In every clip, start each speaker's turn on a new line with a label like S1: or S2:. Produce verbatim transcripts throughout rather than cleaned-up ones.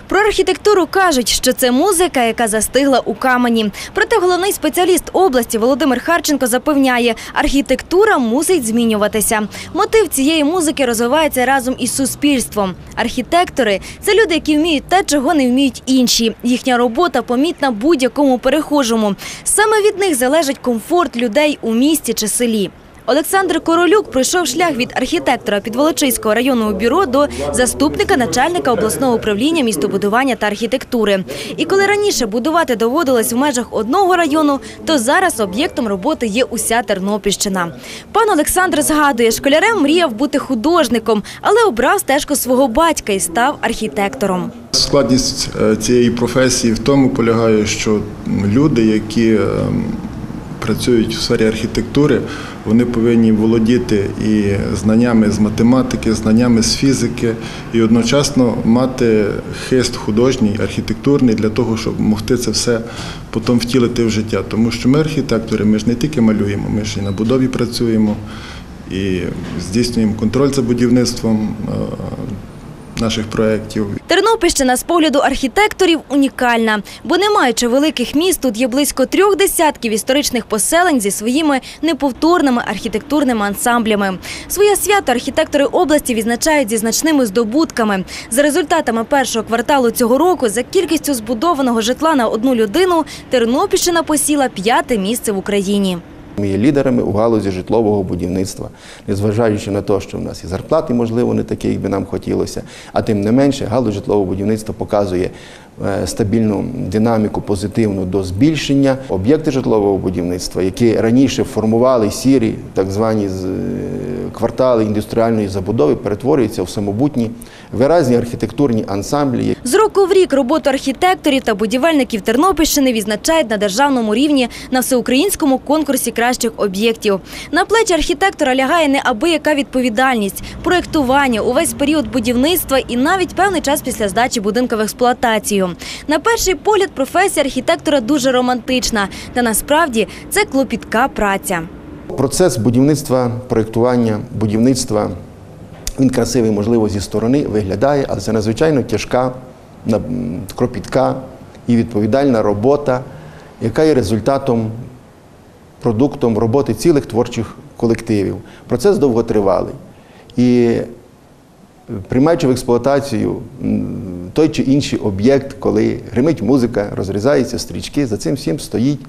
S1: Про архітектуру кажуть, що це музика, яка застигла у камені. Проте головний спеціаліст області Володимир Харченко запевняє, архітектура мусить змінюватися. Мотив цієї музики розвивається разом із суспільством. Архітектори – це люди, які вміють те, чого не вміють інші. Їхня робота помітна будь-якому перехожому. Саме від них залежить комфорт людей у місті чи селі. Олександр Королюк пройшов шлях від архітектора Підволочиського районного бюро до заступника начальника обласного управління містобудування та архітектури. І коли раніше будувати доводилось в межах одного району, то зараз об'єктом роботи є уся Тернопільщина. Пан Олександр згадує, школярем мріяв бути художником, але обрав стежку свого батька і став архітектором.
S2: Складність цієї професії в тому полягає, що люди, які працюють в сфері архітектури, вони повинні володіти і знаннями з математики, знаннями з фізики і одночасно мати хист художній, архітектурний для того, щоб могти це все потім втілити в життя. Тому що ми архітектори, ми ж не тільки малюємо, ми ж і на будові працюємо, і здійснюємо контроль за будівництвом наших проєктів.
S1: Тернопільщина з погляду архітекторів унікальна, бо не маючи великих міст, тут є близько трьох десятків історичних поселень зі своїми неповторними архітектурними ансамблями. Своє свято архітектори області відзначають зі значними здобутками. За результатами першого кварталу цього року, за кількістю збудованого житла на одну людину, Тернопільщина посіла п'яте місце в Україні.
S3: Ми є лідерами у галузі житлового будівництва, незважаючи на те, що в нас і зарплати, можливо, не такі, як би нам хотілося, а тим не менше галузь житлового будівництва показує стабільну динаміку позитивну до збільшення. Об'єкти житлового будівництва, які раніше формували сірі, так звані квартали індустріальної забудови, перетворюються в самобутні, виразні архітектурні ансамблі.
S1: З року в рік роботу архітекторів та будівельників Тернопільщини відзначають на державному рівні на всеукраїнському конкурсі кращих об'єктів. На плечі архітектора лягає неабияка відповідальність, проєктування, увесь період будівництва і навіть певний час після здачі будинку в експлуатацію. На перший погляд професія архітектора дуже романтична, та насправді це клопітка праця.
S3: Процес будівництва, проєктування, будівництва, він красивий, можливо, зі сторони виглядає, але це надзвичайно тяжка, кропітка і відповідальна робота, яка є результатом, продуктом роботи цілих творчих колективів. Процес довготривалий. І приймаючи в експлуатацію той чи інший об'єкт, коли гримить музика, розрізаються стрічки, за цим всім стоїть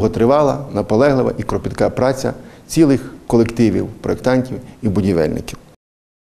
S3: довготривала, наполеглива і кропітка праця цілих колективів, проєктантів і будівельників.